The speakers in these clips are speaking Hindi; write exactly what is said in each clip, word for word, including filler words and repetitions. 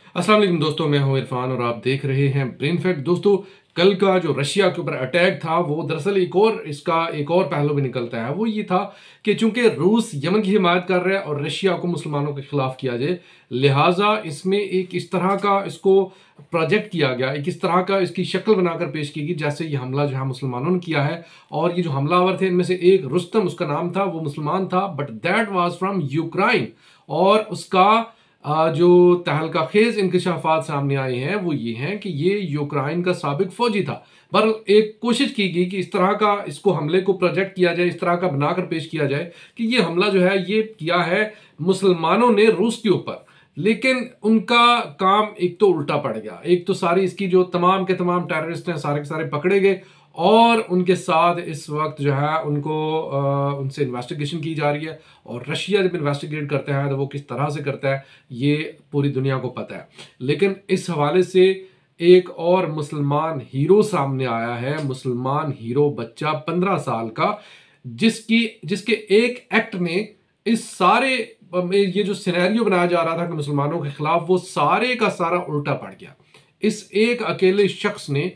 अस्सलाम वालेकुम दोस्तों, मैं हूं इरफान और आप देख रहे हैं ब्रेन फैक्ट। दोस्तों, कल का जो रशिया के ऊपर अटैक था वो दरअसल एक और इसका एक और पहलू भी निकलता है। वो ये था कि चूंकि रूस यमन की हिमायत कर रहा है और रशिया को मुसलमानों के खिलाफ किया जाए, लिहाजा इसमें एक इस तरह का इसको प्रोजेक्ट किया गया, एक इस तरह का इसकी शक्ल बनाकर पेश की गई जैसे ये हमला जो है मुसलमानों ने किया है। और ये जो हमलावर थे इनमें से एक रुस्तम उसका नाम था, वो मुसलमान था, but that was from Ukraine. और उसका आ, जो तहलका खेज इंकशाफात सामने आए हैं वो ये हैं कि ये यूक्रेन का साबिक फौजी था। पर एक कोशिश की गई कि इस तरह का इसको हमले को प्रोजेक्ट किया जाए, इस तरह का बनाकर पेश किया जाए कि ये हमला जो है ये किया है मुसलमानों ने रूस के ऊपर। लेकिन उनका काम एक तो उल्टा पड़ गया। एक तो सारी इसकी जो तमाम के तमाम टेररिस्ट हैं सारे के सारे पकड़े गए और उनके साथ इस वक्त जो है उनको आ, उनसे इन्वेस्टिगेशन की जा रही है। और रशिया जब इन्वेस्टिगेट करता है तो वो किस तरह से करता है ये पूरी दुनिया को पता है। लेकिन इस हवाले से एक और मुसलमान हीरो सामने आया है, मुसलमान हीरो बच्चा पंद्रह साल का, जिसकी जिसके एक एक्ट ने इस सारे ये जो सिनेरियो बनाया जा रहा था कि मुसलमानों के खिलाफ, वो सारे का सारा उल्टा पड़ गया। इस एक अकेले शख्स ने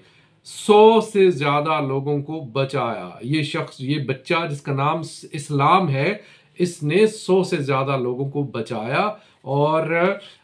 सौ से ज्यादा लोगों को बचाया। ये शख्स, ये बच्चा जिसका नाम इस्लाम है, इसने सौ से ज्यादा लोगों को बचाया। और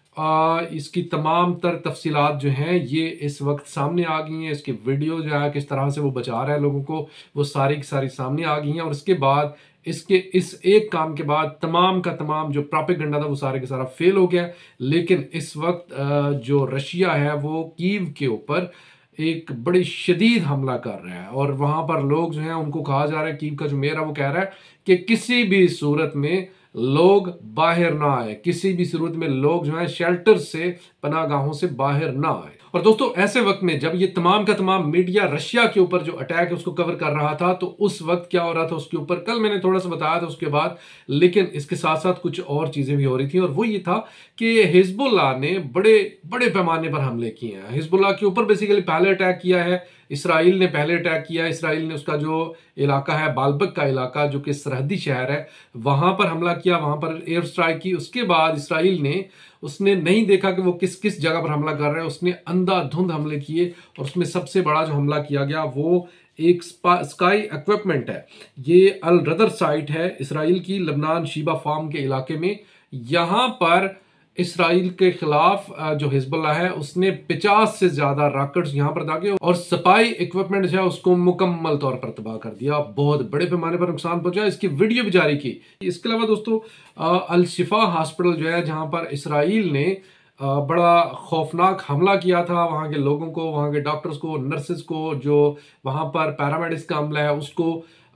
आ, इसकी तमाम तर तफसीलात जो हैं ये इस वक्त सामने आ गई हैं। इसकी वीडियो जो है किस तरह से वो बचा रहा है लोगों को, वो सारी की सारी सामने आ गई हैं। और इसके बाद इसके इस एक काम के बाद तमाम का तमाम जो प्रोपेगेंडा था वो सारे का सारा फेल हो गया। लेकिन इस वक्त जो रशिया है वो कीव के ऊपर एक बड़ी शदीद हमला कर रहा है। और वहां पर लोग जो हैं उनको कहा जा रहा है, कीव का जो मेयर है वो कह रहा है कि किसी भी सूरत में लोग बाहर ना आए, किसी भी सूरत में लोग जो है शेल्टर से, पनागाहों से बाहर ना आए। और दोस्तों, ऐसे वक्त में जब ये तमाम का तमाम मीडिया रशिया के ऊपर जो अटैक है उसको कवर कर रहा था, तो उस वक्त क्या हो रहा था उसके ऊपर कल मैंने थोड़ा सा बताया था उसके बाद। लेकिन इसके साथ साथ कुछ और चीजें भी हो रही थी, और वो ये था कि हिजबुल्लाह ने बड़े बड़े पैमाने पर हमले किए हैं। हिजबुल्लाह के ऊपर बेसिकली पहले अटैक किया है इसराइल ने, पहले अटैक किया है इसराइल ने। उसका जो इलाका है बालबक का इलाका जो कि सरहदी शहर है, वहां पर हमला किया, वहां पर एयर स्ट्राइक की। उसके बाद इसराइल ने उसने नहीं देखा कि वो किस किस जगह पर हमला कर रहा है, उसने अंधाधुंध हमले किए। और उसमें सबसे बड़ा जो हमला किया गया वो एक स्काई इक्विपमेंट है। ये अल रदर साइट है इसराइल की, लबनान शीबा फार्म के इलाके में। यहां पर इसराइल के खिलाफ जो हिजबुल्लाह है उसने पचास से ज्यादा रॉकेट्स यहां पर दागे और स्पाई इक्विपमेंट जो है उसको मुकम्मल तौर पर तबाह कर दिया। बहुत बड़े पैमाने पर नुकसान पहुंचा, इसकी वीडियो भी जारी की। इसके अलावा दोस्तों, अल शिफा हॉस्पिटल जो है जहां पर इसराइल ने बड़ा खौफनाक हमला किया था, वहां के लोगों को, वहां के डॉक्टर्स को, नर्सेज को, जो वहां पर पैरामेडिक्स का हमला है उसको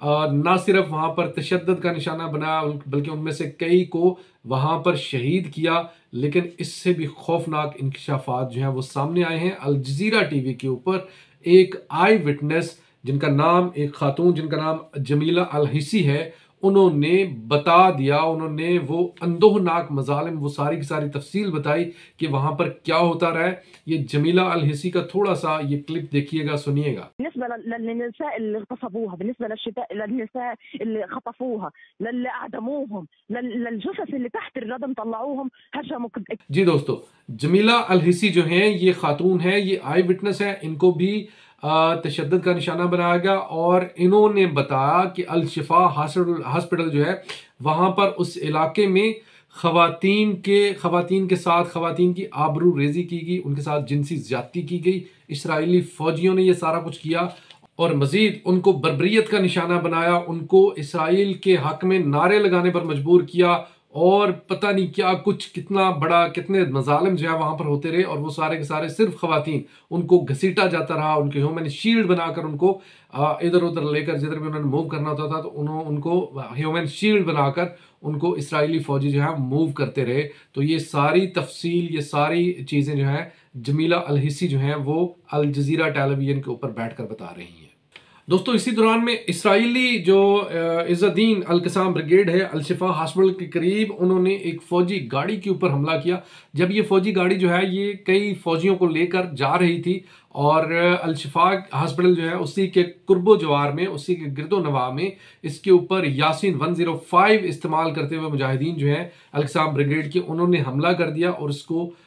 ना सिर्फ वहां पर तशद्दुद का निशाना बनाया बल्कि उनमें से कई को वहां पर शहीद किया। लेकिन इससे भी खौफनाक इंकशाफात जो हैं वो सामने आए हैं। अल जजीरा टीवी के ऊपर एक आई विटनेस जिनका नाम, एक खातून जिनका नाम जमीला अल हिसी है, उन्होंने बता दिया, उन्होंने वो अंदोहनाक मजालिम, वो सारी की सारी तफसील बताई कि वहां पर क्या होता रहा है। ये जमीला अल हिसी का थोड़ा सा ये क्लिप देखिएगा, सुनिएगा। بالنسبه للنساء اللي اغتصبوها، بالنسبه للشتاء للنساء اللي خطفوها، للي اعدموهم، للجثث اللي تحت الردم طلعوهم، هجموا. जी दोस्तों, जमीला अल हिसी जो हैं ये खातून है, ये आई विटनेस है, इनको भी तशद्दुद का निशाना बनाया गया। और इन्होंने बताया कि अल शिफा हॉस्पिटल जो है वहां पर उस इलाके में खवातीन के खवातीन के साथ खवातीन की आबरू रेजी की गई, उनके साथ जिनसी ज्यादती की गई। इसराइली फौजियों ने यह सारा कुछ किया और मजीद उनको बर्बरियत का निशाना बनाया, उनको इसराइल के हक में नारे लगाने पर मजबूर किया। और पता नहीं क्या कुछ, कितना बड़ा, कितने मजालिम जो है वहां पर होते रहे। और वो सारे के सारे सिर्फ खवातीन, उनको घसीटा जाता रहा, उनके ह्यूमन शील्ड बनाकर उनको इधर उधर लेकर, जिधर भी उन्होंने मूव करना होता था तो उन्होंने उनको ह्यूमन शील्ड बनाकर उनको इसराइली फौजी जो है मूव करते रहे। तो ये सारी तफसील, ये सारी चीजें जो है जमीला अल हिसी जो है वो अल जजीरा टेलीविजन के ऊपर बैठकर बता रही हैं। दोस्तों, इसी दौरान में इसराइली जो इज़्ज़ुद्दीन अल कसाम ब्रिगेड है अल शिफा हॉस्पिटल के करीब, उन्होंने एक फौजी गाड़ी के ऊपर हमला किया। जब ये फौजी गाड़ी जो है ये कई फौजियों को लेकर जा रही थी और अल शिफा हॉस्पिटल जो है उसी के कुर्बो जवार में, उसी के गिरदो नवा में इसके ऊपर यासीन एक सौ पाँच इस्तेमाल करते हुए मुजाहिदीन जो है अल कसाम ब्रिगेड के, उन्होंने हमला कर दिया और इसको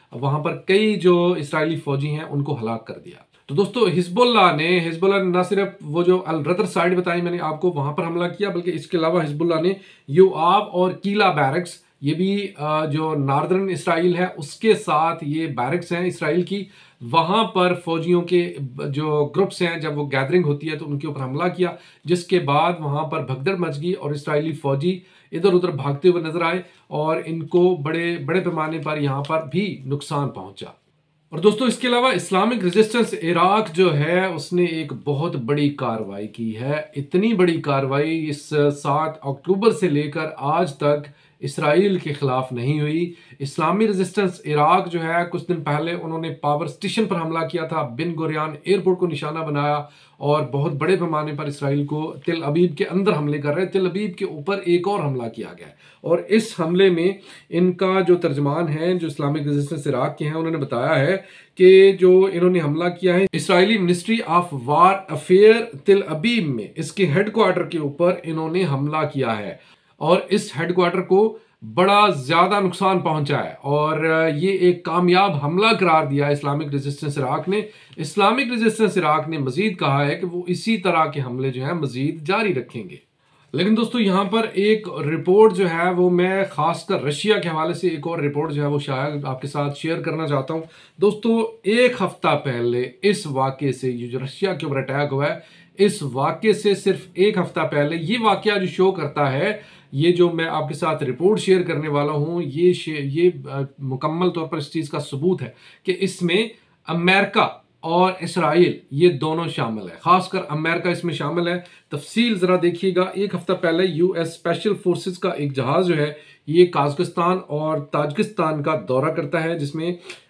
वहां पर कई जो इसराइली फौजी हैं उनको हलाक कर दिया। तो दोस्तों हिजबुल्लाह ने हिजबुल्लाह ने ना सिर्फ वो जो अल रदर साइड बताई मैंने आपको वहां पर हमला किया, बल्कि इसके अलावा हिजबुल्लाह ने योआव और कीला बैरक्स, ये भी जो नॉर्दर्न इसराइल है उसके साथ ये बैरक्स हैं इसराइल की, वहां पर फौजियों के जो ग्रुप्स हैं जब वो गैदरिंग होती है तो उनके ऊपर हमला किया, जिसके बाद वहां पर भगदड़ मच गई और इसराइली फौजी इधर उधर भागते हुए नजर आए और इनको बड़े बड़े पैमाने पर यहाँ पर भी नुकसान पहुंचा। और दोस्तों इसके अलावा इस्लामिक रेजिस्टेंस इराक जो है उसने एक बहुत बड़ी कार्रवाई की है। इतनी बड़ी कार्रवाई इस सात अक्टूबर से लेकर आज तक इसराइल के खिलाफ नहीं हुई। इस्लामी रेजिस्टेंस इराक जो है कुछ दिन पहले उन्होंने पावर स्टेशन पर हमला किया था, बिन गुरियान एयरपोर्ट को निशाना बनाया और बहुत बड़े पैमाने पर इसराइल को तिल अबीब के अंदर हमले कर रहे हैं। तिल अबीब के ऊपर एक और हमला किया गया और इस हमले में इनका जो तर्जमान है जो इस्लामिक रेजिस्टेंस इराक के हैं उन्होंने बताया है कि जो इन्होंने हमला किया है इसराइली ministry of war affair Tel Aviv में, इसके हेडक्वार्टर के ऊपर इन्होंने हमला किया है और इस हेडक्वार्टर को बड़ा ज्यादा नुकसान पहुंचा है और ये एक कामयाब हमला करार दिया इस्लामिक रेजिस्टेंस इराक ने। इस्लामिक रेजिस्टेंस इराक ने मजीद कहा है कि वो इसी तरह के हमले जो है मजीद जारी रखेंगे। लेकिन दोस्तों यहाँ पर एक रिपोर्ट जो है वो मैं खासकर रशिया के हवाले से एक और रिपोर्ट जो है वो शायद आपके साथ शेयर करना चाहता हूँ। दोस्तों एक हफ्ता पहले इस वाक़े से, ये जो रशिया के ऊपर अटैक हुआ है, इस वाक़े से सिर्फ एक हफ्ता पहले ये वाक़या जो शो करता है, ये जो मैं आपके साथ रिपोर्ट शेयर करने वाला हूँ, ये ये मुकम्मल तौर पर इस चीज़ का सबूत है कि इसमें अमेरिका और इसराइल ये दोनों शामिल है, खासकर अमेरिका इसमें शामिल है। तफसील ज़रा देखिएगा। एक हफ्ता पहले यूएस स्पेशल फोर्सेस का एक जहाज़ जो है ये काज़ाकिस्तान और ताजिकिस्तान का दौरा करता है, जिसमें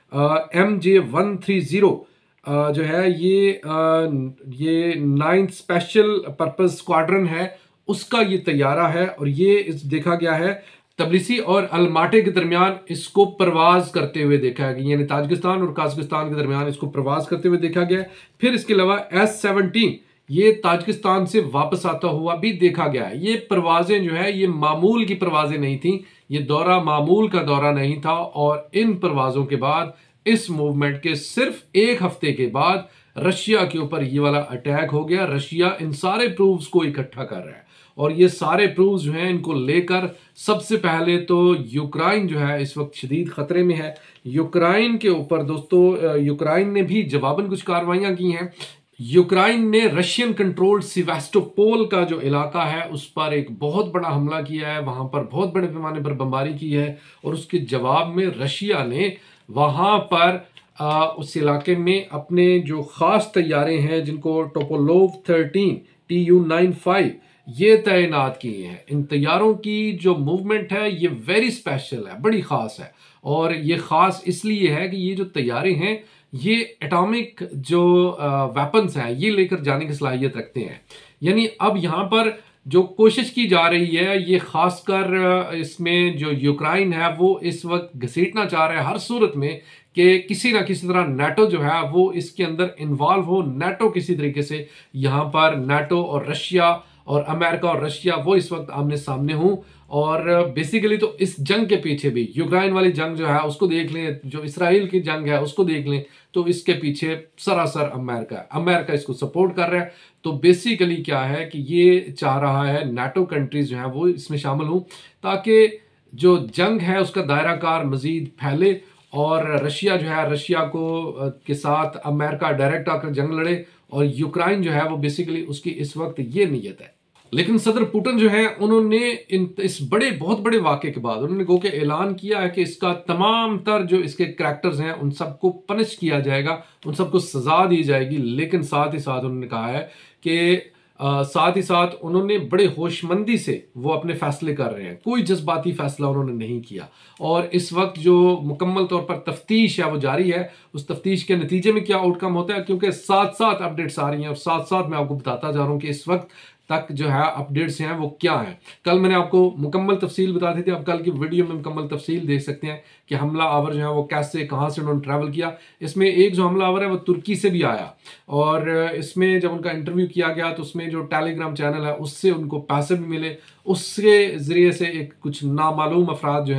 M J one three zero जो है ये आ, ये नाइन्थ स्पेशल पर्पज स्क्वाड्रन है, उसका ये तैयारा है और ये इस देखा गया है तबलिसी और अलमाटे के दरमियान इसको प्रवास करते हुए देखा गया, यानी ताजिकिस्तान और काज़ाकिस्तान के दरमियान इसको प्रवास करते हुए देखा गया। फिर इसके अलावा एस सेवनटीन ये ताजिकिस्तान से वापस आता हुआ भी देखा गया है। ये परवाजें जो है ये मामूल की परवाजें नहीं थी, ये दौरा मामूल का दौरा नहीं था और इन परवाजों के बाद इस मूवमेंट के सिर्फ एक हफ्ते के बाद रशिया के ऊपर ये वाला अटैक हो गया। रशिया इन सारे प्रूफ्स को इकट्ठा कर रहा है और ये सारे प्रूफ्स जो हैं इनको लेकर सबसे पहले तो यूक्रेन जो है इस वक्त शदीद खतरे में है। यूक्रेन के ऊपर दोस्तों यूक्रेन ने भी जवाबन कुछ कार्रवाइयां की हैं। यूक्रेन ने रशियन कंट्रोल्ड सिवास्टोपोल का जो इलाका है उस पर एक बहुत बड़ा हमला किया है, वहां पर बहुत बड़े पैमाने पर बमबारी की है और उसके जवाब में रशिया ने वहां पर आ, उस इलाके में अपने जो खास तैयारे हैं जिनको Tupolev thirteen T U nine five ये तैनात किए हैं। इन तैयारों की जो मूवमेंट है ये वेरी स्पेशल है, बड़ी ख़ास है और ये ख़ास इसलिए है कि ये जो तैयारे हैं ये एटॉमिक जो वेपन्स हैं ये लेकर जाने की सलाहियत रखते हैं। यानी अब यहाँ पर जो कोशिश की जा रही है ये खासकर इसमें जो यूक्रेन है वो इस वक्त घसीटना चाह रहा है हर सूरत में कि किसी ना किसी तरह नाटो जो है वो इसके अंदर इन्वॉल्व हो। नाटो किसी तरीके से यहाँ पर नाटो और रशिया और अमेरिका और रशिया वो इस वक्त आमने सामने हूँ और बेसिकली तो इस जंग के पीछे भी यूक्रेन वाली जंग जो है उसको देख लें, जो इसराइल की जंग है उसको देख लें, तो इसके पीछे सरासर अमेरिका है। अमेरिका इसको सपोर्ट कर रहा है। तो बेसिकली क्या है कि ये चाह रहा है नाटो कंट्रीज जो है वो इसमें शामिल हों ताकि जो जंग है उसका दायरा कार मजीद फैले और रशिया जो है रशिया को के साथ अमेरिका डायरेक्ट आकर जंग लड़े और यूक्रेन जो है वो बेसिकली उसकी इस वक्त ये नीयत है। लेकिन सदर पुतिन जो है उन्होंने इन इस बड़े बहुत बड़े वाक़े के बाद उन्होंने गो के ऐलान किया है कि इसका तमाम तर जो इसके करैक्टर्स हैं उन सबको पनिश किया जाएगा, उन सबको सजा दी जाएगी। लेकिन साथ ही साथ उन्होंने कहा है कि आ, साथ ही साथ उन्होंने बड़े होशमंदी से वो अपने फैसले कर रहे हैं, कोई जज्बाती फैसला उन्होंने नहीं किया और इस वक्त जो मुकम्मल तौर पर तफ्तीश है वो जारी है। उस तफ्तीश के नतीजे में क्या आउटकम होता है, क्योंकि साथ साथ अपडेट्स आ रही हैं और साथ साथ मैं आपको बताता जा रहा हूँ कि इस वक्त तक जो है अपडेट्स हैं वो क्या हैं। कल मैंने आपको मुकम्मल तफसील बता दी थी, आप कल की वीडियो में मुकम्मल तफसील देख सकते हैं कि हमला आवर जो है वो कैसे कहाँ से उन्होंने ट्रैवल किया। इसमें एक जो हमला आवर है वो तुर्की से भी आया और इसमें जब उनका इंटरव्यू किया गया तो उसमें जो टेलीग्राम चैनल है उससे उनको पैसे भी मिले, उसके ज़रिए से एक कुछ नामालूम अफराद जो हैं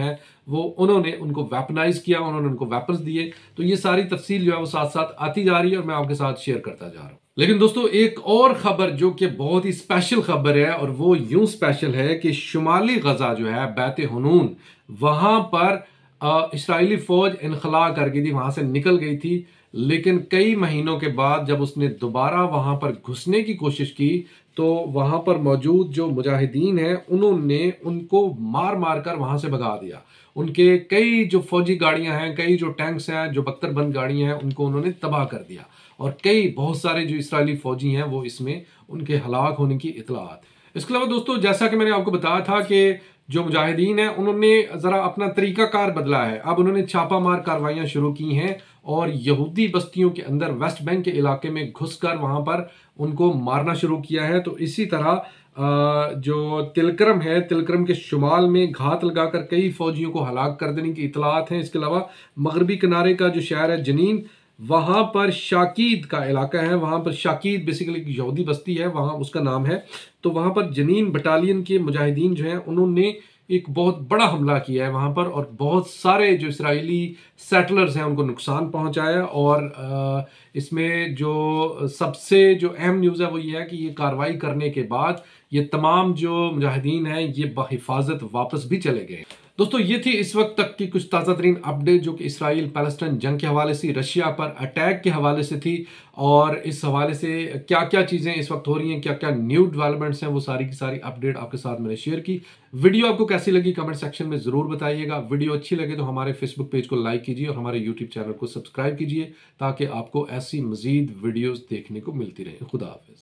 वो उन्होंने उनको वेपनाइज किया, उन्होंने उनको वेपन्स दिए। तो ये सारी तफसील जो है वो साथ साथ आती जा रही है और मैं आपके साथ शेयर करता जा रहा हूँ। लेकिन दोस्तों एक और खबर जो कि बहुत ही स्पेशल खबर है, और वो यूं स्पेशल है कि शुमाली गजा जो है बैत हुनून, वहां पर इस्राएली फौज इनखला कर गई थी, वहां से निकल गई थी। लेकिन कई महीनों के बाद जब उसने दोबारा वहां पर घुसने की कोशिश की तो वहां पर मौजूद जो मुजाहिदीन हैं उन्होंने उनको मार मार कर वहां से भगा दिया। उनके कई जो फौजी गाड़ियां हैं, कई जो टैंक्स हैं, जो बख्तरबंद गाड़ियां हैं, उनको उन्होंने तबाह कर दिया। और कई बहुत सारे जो इसराइली फौजी हैं वो इसमें उनके हलाक होने की इतलात। इसके अलावा दोस्तों जैसा कि मैंने आपको बताया था कि जो मुजाहिदीन हैं उन्होंने ज़रा अपना तरीकाकार बदला है। अब उन्होंने छापा मार कार्रवाइयाँ शुरू की हैं और यहूदी बस्तियों के अंदर वेस्ट बैंक के इलाके में घुसकर वहाँ पर उनको मारना शुरू किया है। तो इसी तरह जो तिलकरम है, तिलकरम के शुमाल में घात लगाकर कई फौजियों को हलाक कर देने की इतलात हैं। इसके अलावा मगरबी किनारे का जो शहर है जनीन, वहाँ पर शाकीद का इलाका है, वहाँ पर शाकीद बेसिकली यहूदी बस्ती है, वहाँ उसका नाम है। तो वहाँ पर जनीन बटालियन के मुजाहिदीन जो हैं उन्होंने एक बहुत बड़ा हमला किया है वहाँ पर, और बहुत सारे जो इसराइली सेटलर्स हैं उनको नुकसान पहुँचाया। और इसमें जो सबसे जो अहम न्यूज़ है वो ये है कि ये कार्रवाई करने के बाद ये तमाम जो मुजाहिदीन हैं ये बहिफाजत वापस भी चले गए। दोस्तों ये थी इस वक्त तक की कुछ ताज़ा तरीन अपडेट जो कि इसराइल पैलेस्टाइन जंग के हवाले से, रशिया पर अटैक के हवाले से थी। और इस हवाले से क्या क्या चीज़ें इस वक्त हो रही हैं, क्या क्या न्यू डेवलपमेंट्स हैं, वो सारी की सारी अपडेट आपके साथ मैंने शेयर की। वीडियो आपको कैसी लगी कमेंट सेक्शन में ज़रूर बताइएगा। वीडियो अच्छी लगे तो हमारे फेसबुक पेज को लाइक कीजिए और हमारे यूट्यूब चैनल को सब्सक्राइब कीजिए ताकि आपको ऐसी मज़ीद वीडियोज़ देखने को मिलती रहे। खुदा हाफिज़।